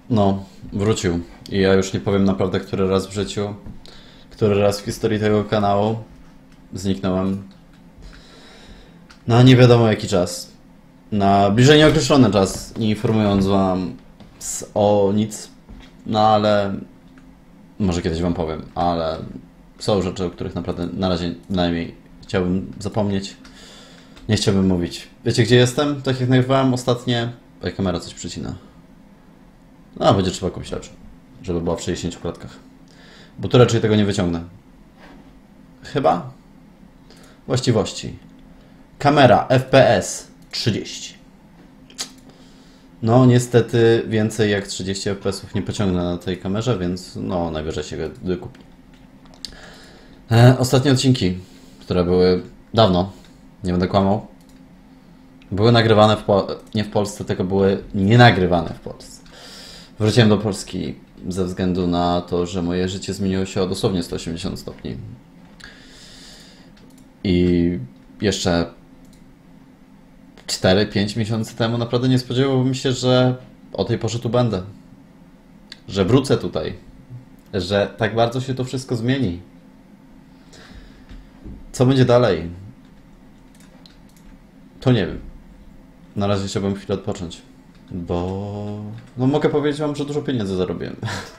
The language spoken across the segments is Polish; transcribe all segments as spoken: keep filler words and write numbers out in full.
No, wrócił. I ja już nie powiem naprawdę, który raz w życiu, który raz w historii tego kanału zniknąłem. Na nie wiadomo jaki czas. Na bliżej nieokreślony czas, nie informując wam o nic. No ale może kiedyś wam powiem, ale są rzeczy, o których naprawdę na razie najmniej chciałbym zapomnieć. Nie chciałbym mówić. Wiecie gdzie jestem? Tak jak nagrywałem ostatnie. Oj, kamera coś przycina. No, będzie trzeba kupić lepszą, żeby była w sześćdziesięciu klatkach. Bo tu raczej tego nie wyciągnę. Chyba? Właściwości. Kamera F P S trzydzieści. No niestety więcej jak trzydzieści F P S ów nie pociągnę na tej kamerze, więc no najwyżej się go wykupi. E, ostatnie odcinki, które były dawno, nie będę kłamał, były nagrywane w po nie w Polsce, tylko były nie nagrywane w Polsce. Wróciłem do Polski ze względu na to, że moje życie zmieniło się o dosłownie sto osiemdziesiąt stopni. I jeszcze cztery pięć miesięcy temu naprawdę nie spodziewałbym się, że o tej porze tu będę. Że wrócę tutaj. Że tak bardzo się to wszystko zmieni. Co będzie dalej? To nie wiem. Na razie chciałbym chwilę odpocząć. Bo... no mogę powiedzieć wam, że dużo pieniędzy zarobiłem.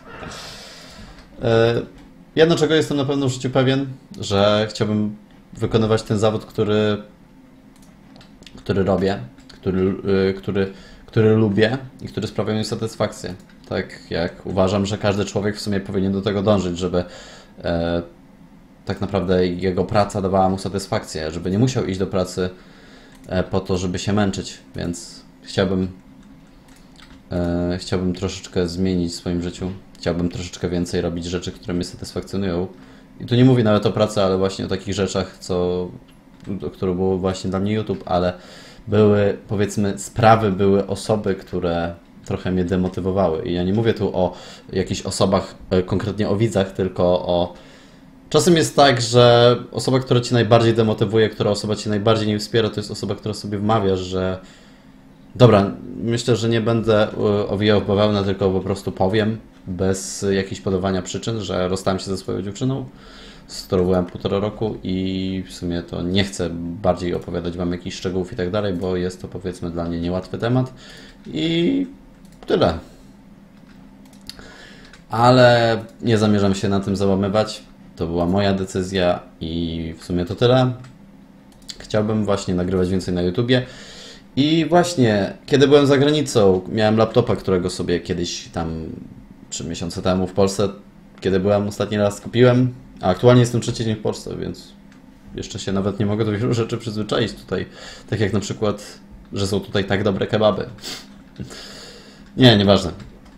Jedno czego jestem na pewno w życiu pewien, że chciałbym wykonywać ten zawód, który który robię, który, który, który lubię i który sprawia mi satysfakcję. Tak jak uważam, że każdy człowiek w sumie powinien do tego dążyć, żeby e, tak naprawdę jego praca dawała mu satysfakcję, żeby nie musiał iść do pracy e, po to, żeby się męczyć, więc chciałbym e, chciałbym troszeczkę zmienić w swoim życiu. Chciałbym troszeczkę więcej robić rzeczy, które mnie satysfakcjonują. I tu nie mówię nawet o pracy, ale właśnie o takich rzeczach, co które było właśnie dla mnie YouTube, ale były, powiedzmy, sprawy, były osoby, które trochę mnie demotywowały. I ja nie mówię tu o jakichś osobach, konkretnie o widzach, tylko o... Czasem jest tak, że osoba, która cię najbardziej demotywuje, która osoba cię najbardziej nie wspiera, to jest osoba, która sobie wmawia, że dobra, myślę, że nie będę owijał w bawełnę, tylko po prostu powiem, bez jakichś podawania przyczyn, że rozstałem się ze swoją dziewczyną, z którą byłem półtora roku i w sumie to nie chcę bardziej opowiadać wam jakichś szczegółów i tak dalej, bo jest to powiedzmy dla mnie niełatwy temat i tyle. Ale nie zamierzam się na tym załamywać. To była moja decyzja i w sumie to tyle. Chciałbym właśnie nagrywać więcej na YouTubie. I właśnie, kiedy byłem za granicą, miałem laptopa, którego sobie kiedyś tam trzy miesiące temu w Polsce, kiedy byłem ostatni raz kupiłem. A aktualnie jestem trzeci dzień w Polsce, więc jeszcze się nawet nie mogę do wielu rzeczy przyzwyczaić tutaj. Tak jak na przykład, że są tutaj tak dobre kebaby. Nie, nieważne.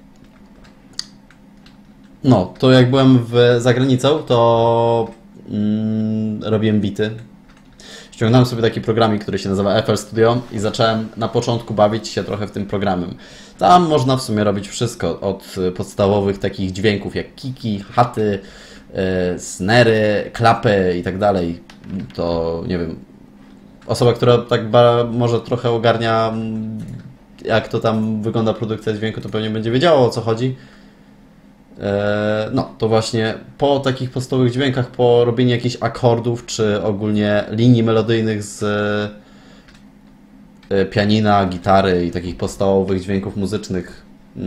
No, to jak byłem w, za granicą, to mm, robiłem bity. Ściągnąłem sobie taki programik, który się nazywa F L Studio i zacząłem na początku bawić się trochę w tym programem. Tam można w sumie robić wszystko, od podstawowych takich dźwięków jak kiki, chaty, snary, klapy i tak dalej. To nie wiem, osoba, która tak może trochę ogarnia, jak to tam wygląda produkcja dźwięku, to pewnie będzie wiedziała, o co chodzi. No, to właśnie po takich podstawowych dźwiękach, po robieniu jakichś akordów, czy ogólnie linii melodyjnych z pianina, gitary i takich podstawowych dźwięków muzycznych,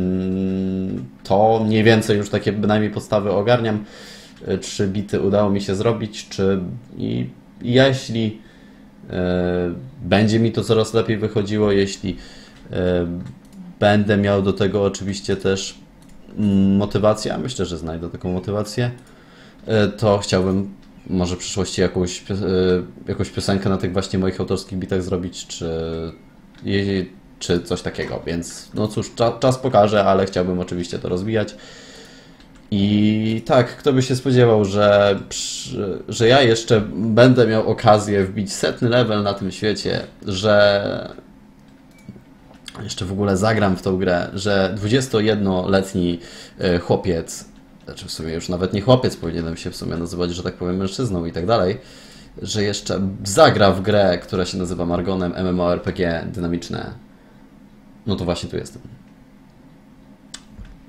to mniej więcej już takie bynajmniej podstawy ogarniam. Czy bity udało mi się zrobić, czy i jeśli e, będzie mi to coraz lepiej wychodziło, jeśli e, będę miał do tego oczywiście też motywację, a myślę, że znajdę taką motywację, e, to chciałbym może w przyszłości jakąś, e, jakąś piosenkę na tych właśnie moich autorskich bitach zrobić, czy, czy coś takiego, więc no cóż, czas, czas pokaże, ale chciałbym oczywiście to rozwijać. I tak, kto by się spodziewał, że, że ja jeszcze będę miał okazję wbić setny level na tym świecie, że jeszcze w ogóle zagram w tą grę, że dwudziestojednoletni chłopiec, znaczy w sumie już nawet nie chłopiec, powinienem się w sumie nazywać, że tak powiem, mężczyzną i tak dalej, że jeszcze zagra w grę, która się nazywa Margonem, MMORPG dynamiczne. No to właśnie tu jestem.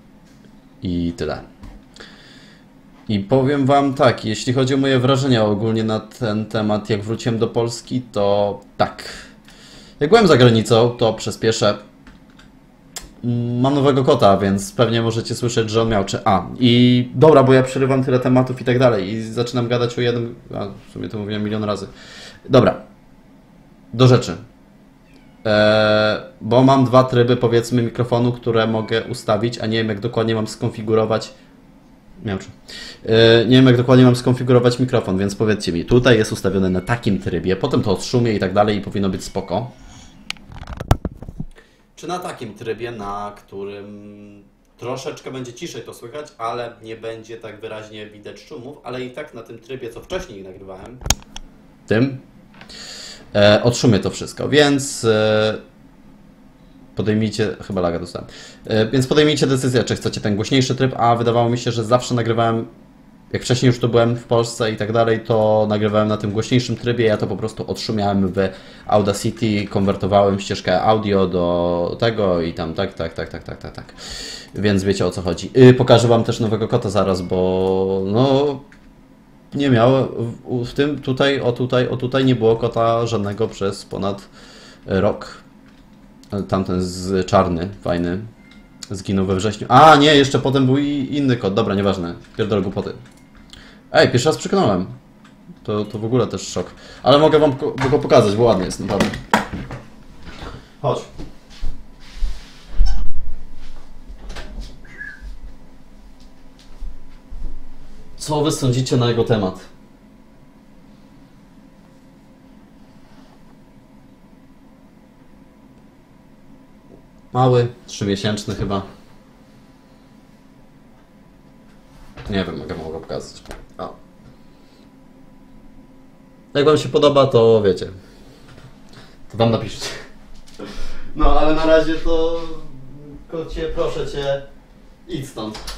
i tyle. I powiem wam tak, jeśli chodzi o moje wrażenia ogólnie na ten temat, jak wróciłem do Polski, to tak. Jak byłem za granicą, to przyspieszę. Mam nowego kota, więc pewnie możecie słyszeć, że on miał czy A. I dobra, bo ja przerywam tyle tematów i tak dalej i zaczynam gadać o jednym... A, w sumie to mówiłem milion razy. Dobra. Do rzeczy. Eee, bo mam dwa tryby, powiedzmy, mikrofonu, które mogę ustawić, a nie wiem, jak dokładnie mam skonfigurować... Miałczu. Eee, nie wiem, jak dokładnie mam skonfigurować mikrofon, więc powiedzcie mi. Tutaj jest ustawiony na takim trybie, potem to odszumie i tak dalej i powinno być spoko. Czy na takim trybie, na którym troszeczkę będzie ciszej to słychać, ale nie będzie tak wyraźnie widać szumów, ale i tak na tym trybie, co wcześniej nagrywałem, tym, e, odszumię to wszystko, więc e, podejmijcie, chyba laga dostałem, e, więc podejmijcie decyzję, czy chcecie ten głośniejszy tryb, a wydawało mi się, że zawsze nagrywałem, jak wcześniej już tu byłem w Polsce i tak dalej, to nagrywałem na tym głośniejszym trybie, ja to po prostu odszumiałem w Audacity, konwertowałem ścieżkę audio do tego i tam tak, tak, tak, tak, tak, tak, tak. Więc wiecie, o co chodzi. Yy, pokażę wam też nowego kota zaraz, bo no nie miał w, w tym tutaj, o tutaj, o tutaj nie było kota żadnego przez ponad rok. Tamten z czarny, fajny, zginął we wrześniu. A nie, jeszcze potem był i inny kot, dobra, nieważne, pierdolę głupoty. Ej, pierwszy raz przekonałem. To, to w ogóle też szok. Ale mogę wam go pokazać, bo ładny jest, naprawdę. Chodź. Co wy sądzicie na jego temat? Mały, trzymiesięczny chyba. Nie wiem, mogę go pokazać. O. Jak wam się podoba, to wiecie. To tam napiszcie. No, ale na razie to... Kocie, proszę cię, idź stąd.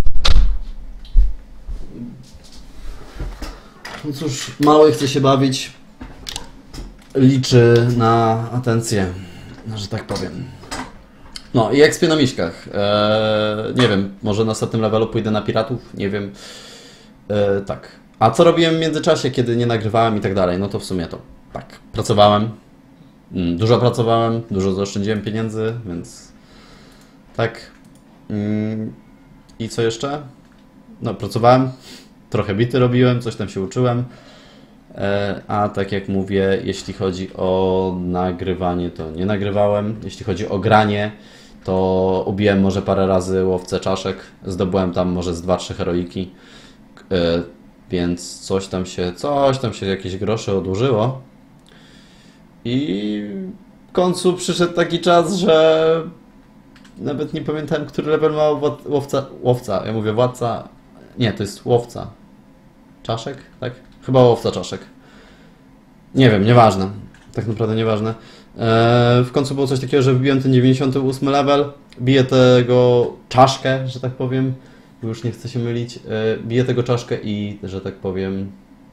No cóż, mały chce się bawić. Liczy na atencję, że tak powiem. No i ekspię na miśkach. Eee, nie wiem, może na następnym levelu pójdę na piratów, nie wiem. Eee, tak. A co robiłem w międzyczasie, kiedy nie nagrywałem i tak dalej? No to w sumie to tak. Pracowałem. Dużo pracowałem, dużo zaoszczędziłem pieniędzy, więc tak. I co jeszcze? No, pracowałem, trochę bity robiłem, coś tam się uczyłem. A tak jak mówię, jeśli chodzi o nagrywanie, to nie nagrywałem. Jeśli chodzi o granie, to ubiłem może parę razy łowcę czaszek. Zdobyłem tam może z dwa trzy heroiki. Więc coś tam się, coś tam się jakieś grosze odłożyło. I w końcu przyszedł taki czas, że nawet nie pamiętałem, który level ma łowca, łowca. Ja mówię władca, nie, to jest łowca czaszek, tak? Chyba łowca czaszek. Nie wiem, nieważne. Tak naprawdę nieważne. Eee, w końcu było coś takiego, że wbiłem ten dziewięćdziesiąty ósmy level, biję tego czaszkę, że tak powiem, bo już nie chcę się mylić, eee, biję tego czaszkę i, że tak powiem,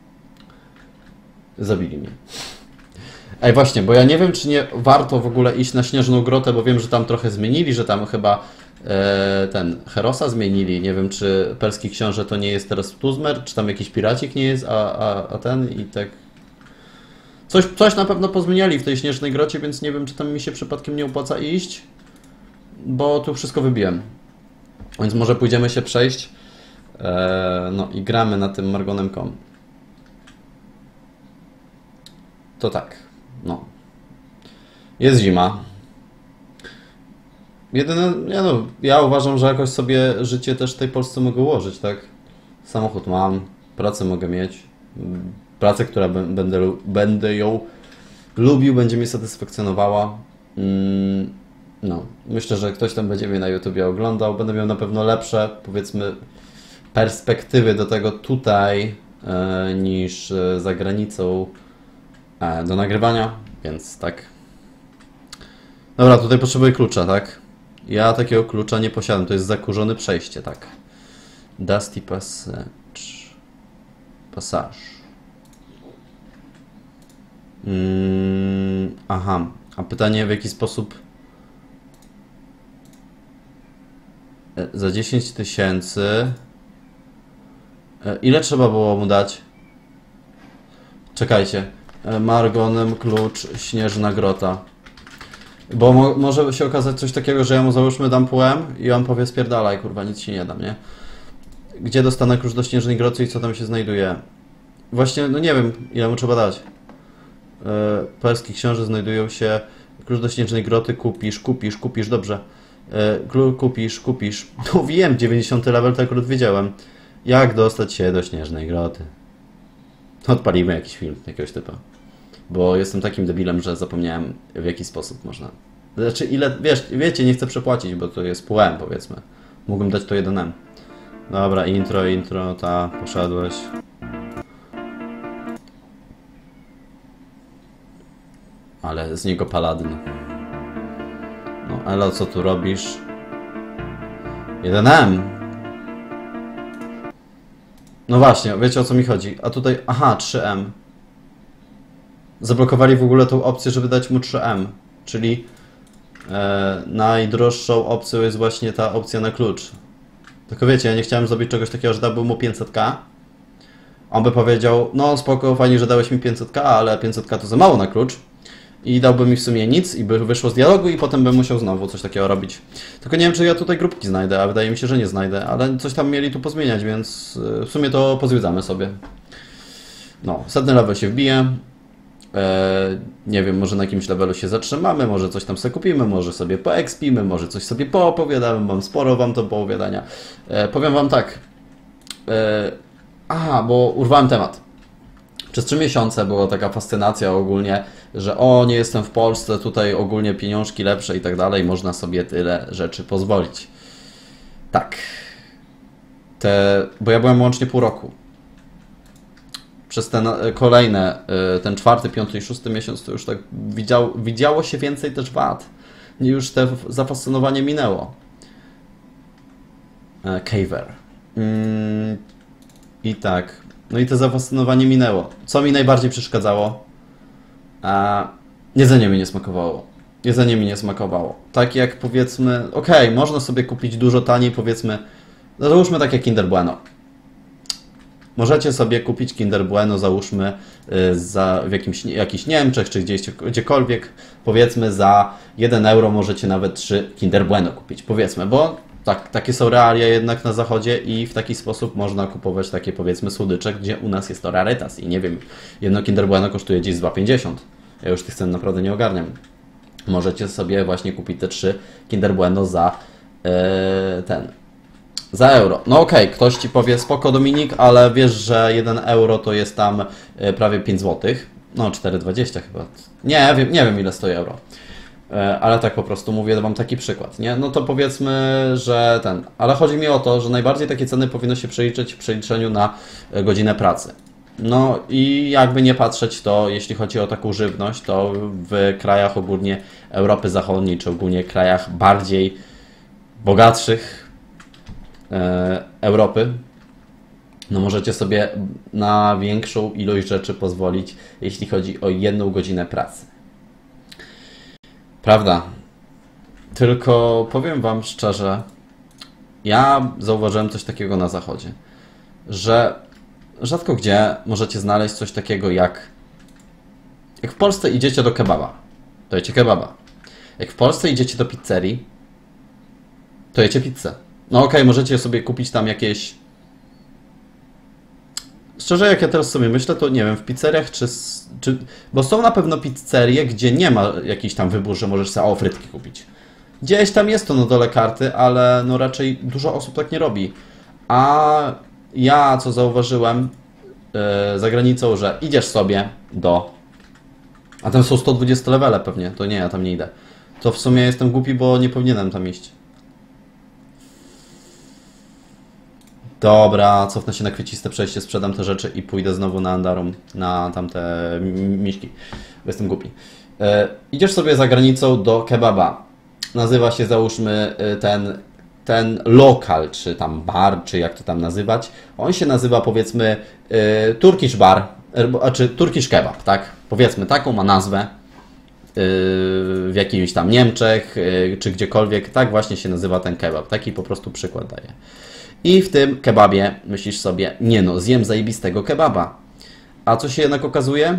zabili mnie. Ej, właśnie, bo ja nie wiem, czy nie warto w ogóle iść na Śnieżną Grotę, bo wiem, że tam trochę zmienili, że tam chyba e, ten Herosa zmienili. Nie wiem, czy perski książę to nie jest teraz Tuzmer, czy tam jakiś piracik nie jest, a, a, a ten i tak... Coś, coś na pewno pozmieniali w tej Śnieżnej Grocie, więc nie wiem, czy tam mi się przypadkiem nie opłaca iść, bo tu wszystko wybiłem. Więc może pójdziemy się przejść. E, no i gramy na tym Margonem kropka com. To tak. No. Jest zima. Jedyne, ja, no, ja uważam, że jakoś sobie życie też w tej Polsce mogę ułożyć, tak? Samochód mam, pracę mogę mieć. Pracę, która będę, będę ją lubił, będzie mnie satysfakcjonowała. No, myślę, że ktoś tam będzie mnie na YouTubie oglądał. Będę miał na pewno lepsze, powiedzmy, perspektywy do tego tutaj e, niż za granicą e, do nagrywania, więc tak. Dobra, tutaj potrzebuję klucza, tak? Ja takiego klucza nie posiadam, to jest zakurzone przejście, tak? Dusty Passage. Passage. Mm, aha, a pytanie w jaki sposób... E, za dziesięć tysięcy. E, ile trzeba było mu dać? Czekajcie. E, Margonem, klucz, śnieżna grota. Bo mo może się okazać coś takiego, że ja mu załóżmy dam pół M i on powie spierdalaj, kurwa, nic ci nie dam, nie? Gdzie dostanę klucz do śnieżnej groty i co tam się znajduje? Właśnie, no nie wiem, ile mu trzeba dać. Yy, Perskie książę znajdują się... Klucz do śnieżnej groty kupisz, kupisz, kupisz, dobrze. Yy, kupisz, kupisz. No wiem, dziewięćdziesiąty level, to akurat wiedziałem. Jak dostać się do śnieżnej groty? Odpalimy jakiś film, jakiegoś typa. Bo jestem takim debilem, że zapomniałem, w jaki sposób można... Znaczy, ile... Wiesz, wiecie, nie chcę przepłacić, bo to jest pół M, powiedzmy. Mógłbym dać to jeden M. Dobra, intro, intro, ta, poszedłeś. Ale z niego paladyn. No, Elo, co tu robisz? jeden M. No właśnie, wiecie o co mi chodzi. A tutaj, aha, trzy M. Zablokowali w ogóle tą opcję, żeby dać mu trzy M. Czyli e, najdroższą opcją jest właśnie ta opcja na klucz. Tylko wiecie, ja nie chciałem zrobić czegoś takiego, że dałbym mu pięćset K. On by powiedział, no spoko, fajnie, że dałeś mi pięćset K, ale pięćset K to za mało na klucz. I dałby mi w sumie nic i by wyszło z dialogu i potem bym musiał znowu coś takiego robić. Tylko nie wiem, czy ja tutaj grupki znajdę, a wydaje mi się, że nie znajdę, ale coś tam mieli tu pozmieniać, więc w sumie to pozwiedzamy sobie. No, setny level się wbije. Eee, nie wiem, może na jakimś levelu się zatrzymamy, może coś tam sobie kupimy, może sobie poekspimy, może coś sobie poopowiadamy, mam sporo wam to poowiadania. Eee, powiem wam tak. Eee, aha, bo urwałem temat. Przez trzy miesiące była taka fascynacja ogólnie, że o, nie jestem w Polsce, tutaj ogólnie pieniążki lepsze i tak dalej, można sobie tyle rzeczy pozwolić. Tak. Te, bo ja byłem łącznie pół roku. Przez ten kolejne, ten czwarty, piąty i szósty miesiąc to już tak widział, widziało się więcej też wad. Już te zafascynowanie minęło. Caver. Mm, I tak. No i to zafascynowanie minęło. Co mi najbardziej przeszkadzało? A, jedzenie mi nie smakowało. Jedzenie mi nie smakowało. Tak jak powiedzmy, okej, okay, można sobie kupić dużo taniej, powiedzmy, no załóżmy tak jak Kinder Bueno. Możecie sobie kupić Kinder Bueno, załóżmy za, w jakimś, jakichś Niemczech, czy gdzieś, gdziekolwiek, powiedzmy za jeden euro możecie nawet trzy Kinder Bueno kupić, powiedzmy, bo tak, takie są realia jednak na zachodzie i w taki sposób można kupować takie, powiedzmy, słodycze, gdzie u nas jest to rarytas i nie wiem, jedno Kinder Bueno kosztuje gdzieś dwa pięćdziesiąt. Ja już tych cen naprawdę nie ogarniam. Możecie sobie właśnie kupić te trzy Kinder Bueno za yy, ten... Za euro. No okej, okay, ktoś ci powie, spoko Dominik, ale wiesz, że jeden euro to jest tam prawie pięć złotych. No cztery dwadzieścia chyba. Nie wiem, nie wiem ile stoi euro. Ale tak po prostu mówię wam taki przykład, nie? No to powiedzmy, że ten... Ale chodzi mi o to, że najbardziej takie ceny powinno się przeliczyć w przeliczeniu na godzinę pracy. No i jakby nie patrzeć, to jeśli chodzi o taką żywność, to w krajach ogólnie Europy Zachodniej, czy ogólnie krajach bardziej bogatszych Europy, no możecie sobie na większą ilość rzeczy pozwolić, jeśli chodzi o jedną godzinę pracy. Prawda? Tylko powiem wam szczerze, ja zauważyłem coś takiego na zachodzie, że rzadko gdzie możecie znaleźć coś takiego jak jak w Polsce idziecie do kebaba, to jecie kebaba. Jak w Polsce idziecie do pizzerii, to jecie pizzę. No okej, okay, możecie sobie kupić tam jakieś... Szczerze, jak ja teraz sobie myślę, to nie wiem, w pizzeriach czy... czy... Bo są na pewno pizzerie, gdzie nie ma jakiś tam wybór, że możesz sobie o, frytki kupić. Gdzieś tam jest to na dole karty, ale no raczej dużo osób tak nie robi. A ja, co zauważyłem yy, za granicą, że idziesz sobie do... A tam są sto dwadzieścia levele pewnie, to nie, ja tam nie idę. To w sumie jestem głupi, bo nie powinienem tam iść. Dobra, cofnę się na kwieciste przejście, sprzedam te rzeczy i pójdę znowu na Andarum, na tamte miśki, bo jestem głupi. E, idziesz sobie za granicą do kebaba. Nazywa się, załóżmy, ten, ten lokal, czy tam bar, czy jak to tam nazywać. On się nazywa, powiedzmy, e, Turkish Bar, a czy Turkish Kebab, tak? Powiedzmy, taką ma nazwę. w jakimś tam Niemczech czy gdziekolwiek. Tak właśnie się nazywa ten kebab. Taki po prostu przykład daję. I w tym kebabie myślisz sobie, nie no, zjem zajebistego kebaba. A co się jednak okazuje?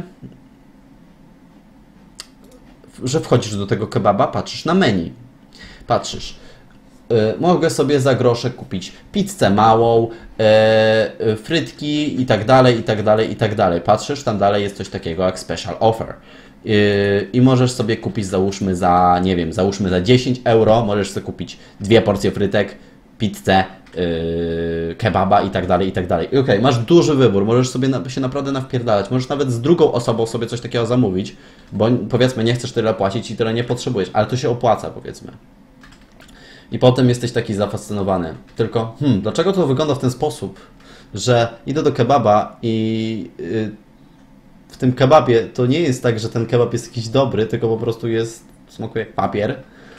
Że wchodzisz do tego kebaba, patrzysz na menu. Patrzysz. Yy, mogę sobie za grosze kupić pizzę małą, yy, frytki i tak dalej, i tak dalej, i tak dalej. Patrzysz, tam dalej jest coś takiego jak special offer. Yy, I możesz sobie kupić, załóżmy za, nie wiem, załóżmy za dziesięć euro, możesz sobie kupić dwie porcje frytek, pizzę, yy, kebaba i tak dalej, i tak dalej. I okej, okay, masz duży wybór, możesz sobie na, się naprawdę nawpierdalać, możesz nawet z drugą osobą sobie coś takiego zamówić, bo powiedzmy nie chcesz tyle płacić i tyle nie potrzebujesz, ale to się opłaca, powiedzmy. I potem jesteś taki zafascynowany. Tylko, hmm, dlaczego to wygląda w ten sposób, że idę do kebaba i yy, w tym kebabie to nie jest tak, że ten kebab jest jakiś dobry, tylko po prostu jest, smakuje jak papier.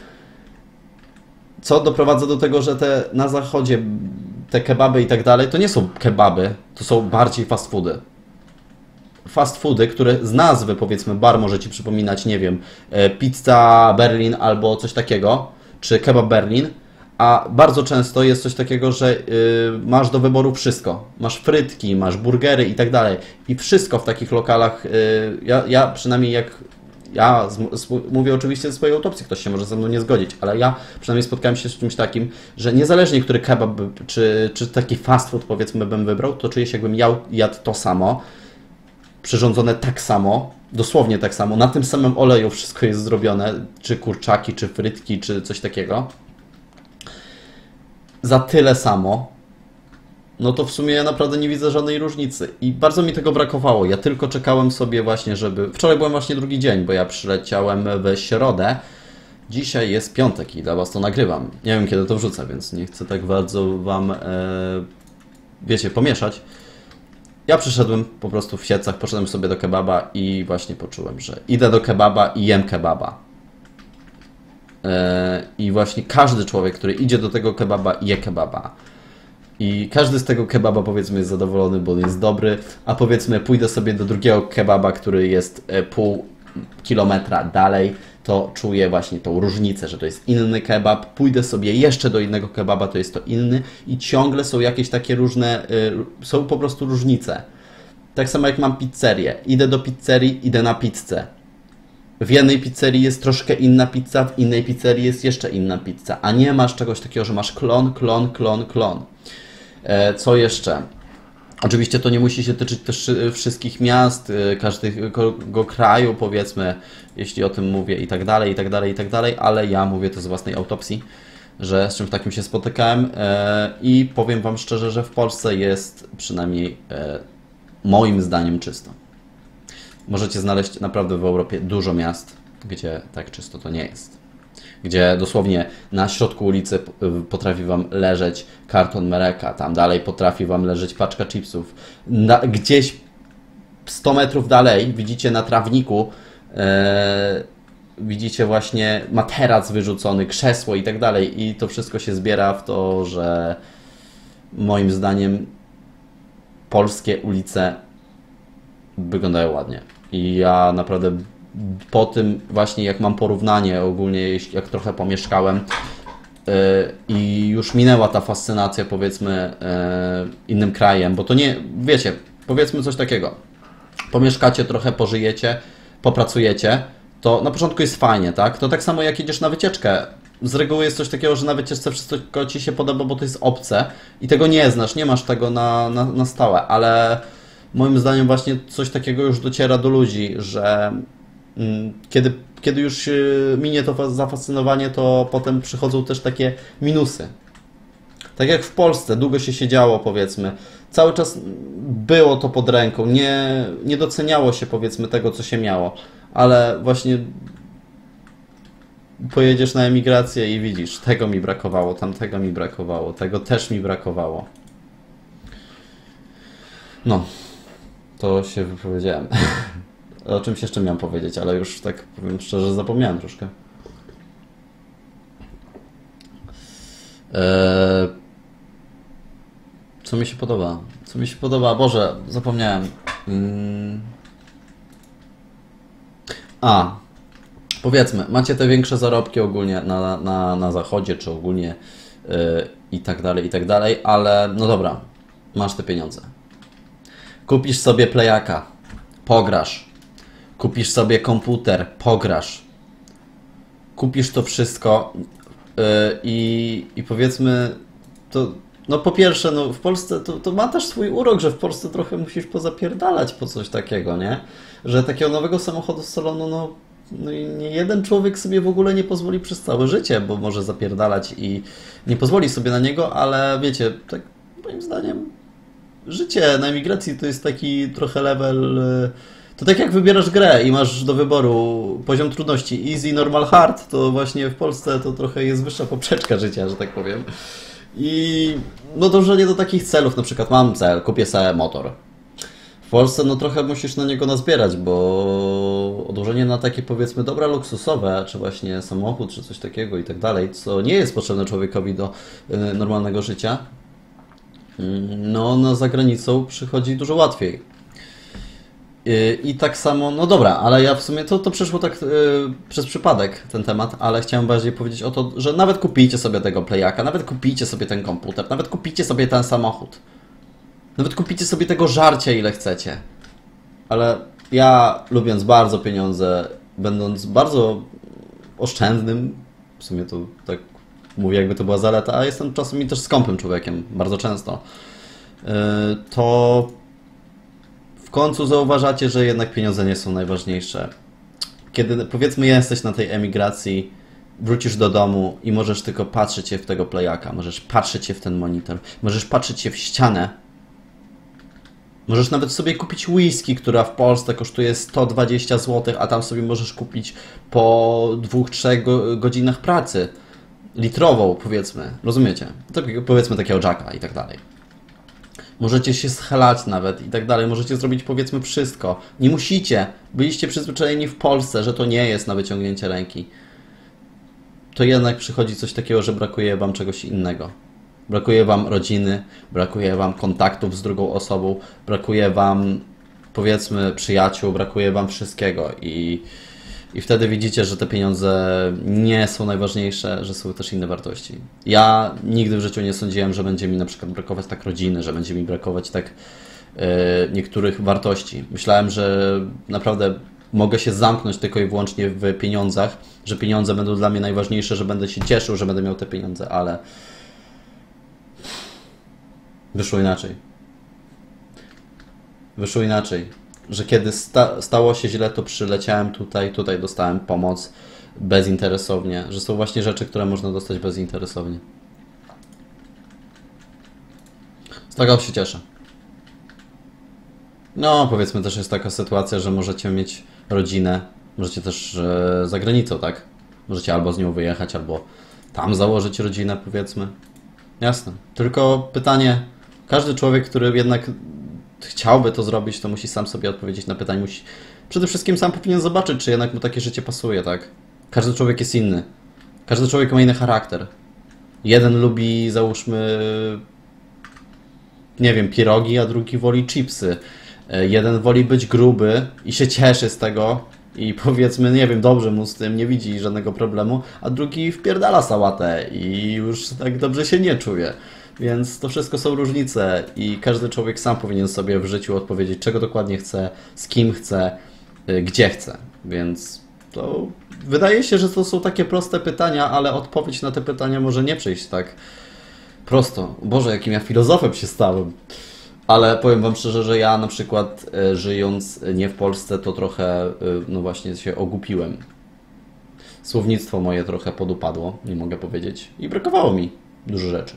Co doprowadza do tego, że te na zachodzie te kebaby i tak dalej, to nie są kebaby, to są bardziej fast foody. Fast foody, które z nazwy, powiedzmy, bar może Ci przypominać, nie wiem, pizza Berlin albo coś takiego, czy kebab Berlin, a bardzo często jest coś takiego, że yy, masz do wyboru wszystko. Masz frytki, masz burgery i tak dalej. I wszystko w takich lokalach, yy, ja, ja przynajmniej jak Ja z, z, mówię oczywiście ze swojej autopsji, ktoś się może ze mną nie zgodzić, ale ja przynajmniej spotkałem się z czymś takim, że niezależnie który kebab by, czy, czy taki fast food powiedzmy bym wybrał, to czuję się jakbym jał, jadł to samo, przyrządzone tak samo, dosłownie tak samo, na tym samym oleju wszystko jest zrobione, czy kurczaki, czy frytki, czy coś takiego, za tyle samo. No to w sumie ja naprawdę nie widzę żadnej różnicy i bardzo mi tego brakowało. Ja tylko czekałem sobie właśnie, żeby... Wczoraj byłem właśnie drugi dzień, bo ja przyleciałem w środę. Dzisiaj jest piątek i dla Was to nagrywam. Nie wiem, kiedy to wrzucę, więc nie chcę tak bardzo Wam, e... wiecie, pomieszać. Ja przyszedłem po prostu w Siedlcach, poszedłem sobie do kebaba i właśnie poczułem, że idę do kebaba i jem kebaba. E... I właśnie każdy człowiek, który idzie do tego kebaba, je kebaba. I każdy z tego kebaba, powiedzmy, jest zadowolony, bo on jest dobry, a powiedzmy pójdę sobie do drugiego kebaba, który jest pół kilometra dalej, to czuję właśnie tą różnicę, że to jest inny kebab. Pójdę sobie jeszcze do innego kebaba, to jest to inny i ciągle są jakieś takie różne, są po prostu różnice. Tak samo jak mam pizzerię. Idę do pizzerii, idę na pizzę. W jednej pizzerii jest troszkę inna pizza, w innej pizzerii jest jeszcze inna pizza, a nie masz czegoś takiego, że masz klon, klon, klon, klon. Co jeszcze? Oczywiście to nie musi się tyczyć też wszystkich miast, każdego kraju, powiedzmy, jeśli o tym mówię i tak dalej, i tak dalej, i tak dalej, ale ja mówię to z własnej autopsji, że z czymś takim się spotykałem i powiem Wam szczerze, że w Polsce jest przynajmniej moim zdaniem czysto. Możecie znaleźć naprawdę w Europie dużo miast, gdzie tak czysto to nie jest. Gdzie dosłownie na środku ulicy potrafi Wam leżeć karton Mereka, tam dalej potrafi Wam leżeć paczka chipsów. Na, gdzieś sto metrów dalej widzicie na trawniku, e, widzicie właśnie materac wyrzucony, krzesło i tak dalej. I to wszystko się zbiera w to, że moim zdaniem polskie ulice wyglądają ładnie. I ja naprawdę po tym właśnie, jak mam porównanie ogólnie, jak trochę pomieszkałem yy, i już minęła ta fascynacja, powiedzmy, yy, innym krajem, bo to nie, wiecie, powiedzmy coś takiego, pomieszkacie trochę, pożyjecie, popracujecie, to na początku jest fajnie, tak? To tak samo jak idziesz na wycieczkę. Z reguły jest coś takiego, że na wycieczce wszystko Ci się podoba, bo to jest obce i tego nie znasz, nie masz tego na, na, na stałe, ale moim zdaniem właśnie coś takiego już dociera do ludzi, że Kiedy, kiedy już minie to zafascynowanie, to potem przychodzą też takie minusy. Tak jak w Polsce, długo się siedziało, powiedzmy, cały czas było to pod ręką, nie, nie doceniało się, powiedzmy, tego, co się miało, ale właśnie pojedziesz na emigrację i widzisz, tego mi brakowało, tamtego mi brakowało, tego też mi brakowało. No, to się wypowiedziałem. O czymś jeszcze miałem powiedzieć, ale już tak powiem szczerze, zapomniałem troszkę. Eee, co mi się podoba? Co mi się podoba? Boże, zapomniałem. Hmm. A, powiedzmy, macie te większe zarobki ogólnie na, na, na zachodzie, czy ogólnie yy, i tak dalej, i tak dalej, ale no dobra, masz te pieniądze. Kupisz sobie playaka, pograsz. Kupisz sobie komputer, pograsz. Kupisz to wszystko yy, i, i powiedzmy, to no po pierwsze, no w Polsce to, to ma też swój urok, że w Polsce trochę musisz pozapierdalać po coś takiego, nie? Że takiego nowego samochodu z salonu, no, no i nie jeden człowiek sobie w ogóle nie pozwoli przez całe życie, bo może zapierdalać i nie pozwoli sobie na niego, ale wiecie, tak moim zdaniem życie na emigracji to jest taki trochę level... To tak jak wybierasz grę i masz do wyboru poziom trudności easy, normal, hard, to właśnie w Polsce to trochę jest wyższa poprzeczka życia, że tak powiem. I no dążenie do takich celów, na przykład mam cel, kupię sobie motor. W Polsce no trochę musisz na niego nazbierać, bo odłożenie na takie powiedzmy dobra luksusowe, czy właśnie samochód, czy coś takiego i tak dalej, co nie jest potrzebne człowiekowi do y, normalnego życia, y, no na za granicą przychodzi dużo łatwiej. I tak samo, no dobra, ale ja w sumie to, to przeszło tak yy, przez przypadek ten temat, ale chciałem bardziej powiedzieć o to, że nawet kupijcie sobie tego playaka, nawet kupijcie sobie ten komputer, nawet kupijcie sobie ten samochód. Nawet kupicie sobie tego żarcia ile chcecie. Ale ja, lubiąc bardzo pieniądze, będąc bardzo oszczędnym, w sumie to tak mówię jakby to była zaleta, a jestem czasami też skąpym człowiekiem, bardzo często, yy, to w końcu zauważacie, że jednak pieniądze nie są najważniejsze. Kiedy powiedzmy jesteś na tej emigracji, wrócisz do domu i możesz tylko patrzeć się w tego playaka, możesz patrzeć się w ten monitor, możesz patrzeć się w ścianę. Możesz nawet sobie kupić whisky, która w Polsce kosztuje sto dwadzieścia złotych, a tam sobie możesz kupić po dwóch, trzech godzinach pracy. Litrową, powiedzmy. Rozumiecie? To powiedzmy takiego Jacka i tak dalej. Możecie się schelać nawet i tak dalej. Możecie zrobić powiedzmy wszystko. Nie musicie. Byliście przyzwyczajeni w Polsce, że to nie jest na wyciągnięcie ręki. To jednak przychodzi coś takiego, że brakuje wam czegoś innego. Brakuje wam rodziny, brakuje wam kontaktów z drugą osobą, brakuje wam powiedzmy przyjaciół, brakuje wam wszystkiego i, i wtedy widzicie, że te pieniądze nie są najważniejsze, że są też inne wartości. Ja nigdy w życiu nie sądziłem, że będzie mi na przykład brakować tak rodziny, że będzie mi brakować tak yy, niektórych wartości. Myślałem, że naprawdę mogę się zamknąć tylko i wyłącznie w pieniądzach, że pieniądze będą dla mnie najważniejsze, że będę się cieszył, że będę miał te pieniądze, ale wyszło inaczej. Wyszło inaczej, że kiedy sta stało się źle, to przyleciałem tutaj, tutaj dostałem pomoc bezinteresownie, że są właśnie rzeczy, które można dostać bezinteresownie. Z tego się cieszę. No, powiedzmy też jest taka sytuacja, że możecie mieć rodzinę, możecie też e, za granicą, tak? Możecie albo z nią wyjechać, albo tam założyć rodzinę, powiedzmy. Jasne. Tylko pytanie, każdy człowiek, który jednak chciałby to zrobić, to musi sam sobie odpowiedzieć na pytanie. Musi przede wszystkim sam powinien zobaczyć, czy jednak mu takie życie pasuje, tak? Każdy człowiek jest inny. Każdy człowiek ma inny charakter. Jeden lubi, załóżmy, nie wiem, pierogi, a drugi woli chipsy. Jeden woli być gruby i się cieszy z tego i powiedzmy, nie wiem, dobrze mu z tym, nie widzi żadnego problemu, a drugi wpierdala sałatę i już tak dobrze się nie czuje. Więc to wszystko są różnice i każdy człowiek sam powinien sobie w życiu odpowiedzieć, czego dokładnie chce, z kim chce, gdzie chce. Więc to wydaje się, że to są takie proste pytania, ale odpowiedź na te pytania może nie przyjść tak prosto. Boże, jakim ja filozofem się stałem. Ale powiem wam szczerze, że ja na przykład żyjąc nie w Polsce, to trochę, no właśnie się ogłupiłem. Słownictwo moje trochę podupadło, nie mogę powiedzieć. I brakowało mi dużo rzeczy.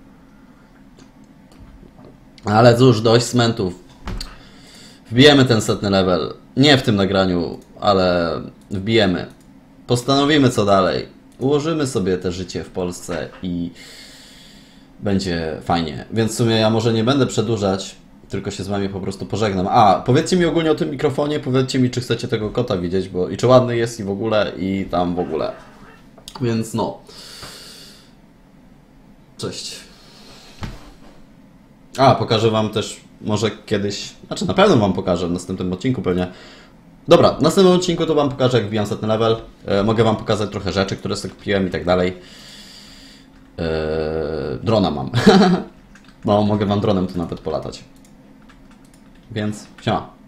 Ale cóż, dość smentów. Wbijemy ten setny level. Nie w tym nagraniu, ale wbijemy. Postanowimy co dalej. Ułożymy sobie te życie w Polsce i będzie fajnie. Więc w sumie ja może nie będę przedłużać, tylko się z wami po prostu pożegnam. A, powiedzcie mi ogólnie o tym mikrofonie, powiedzcie mi, czy chcecie tego kota widzieć, bo i czy ładny jest i w ogóle, i tam w ogóle. Więc no. Cześć. A, pokażę wam też może kiedyś, znaczy na pewno wam pokażę w następnym odcinku pewnie, Dobra, w następnym odcinku to Wam pokażę, jak wbijam setny level. E, mogę Wam pokazać trochę rzeczy, które sobie kupiłem i tak dalej. E, drona mam. No, mogę Wam dronem tu nawet polatać. Więc, siema.